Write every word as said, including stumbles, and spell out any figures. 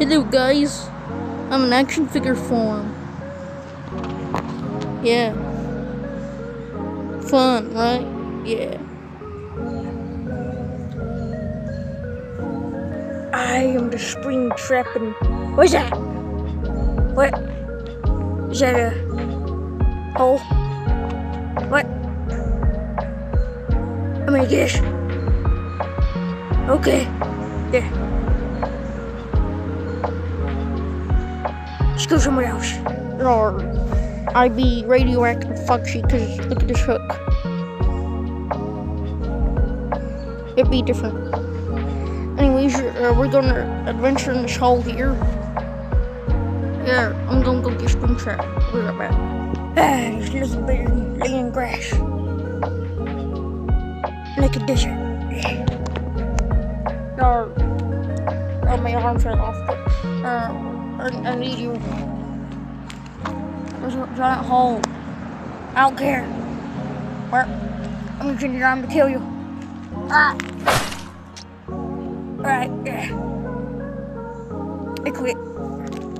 Hello guys, I'm an action figure form. Yeah. Fun, right? Yeah. I am the spring trapping. What's that? What? Is that a hole? What? I'm gonna guess. Okay. Yeah. Let's go somewhere else. Or I be radioactive fucksy because look at this hook. It'd be different. Anyways, uh, we're gonna adventure in this hole here. Yeah, I'm gonna go get spring trap. Be right back. Ah, there's a little bit of laying grass. Like a desert. Yeah. No, oh, my arm fell off. But, uh, I, I need you. There's a giant hole. I don't care. Where? I'm gonna turn your arm to kill you. Ah! Alright, yeah. I quit.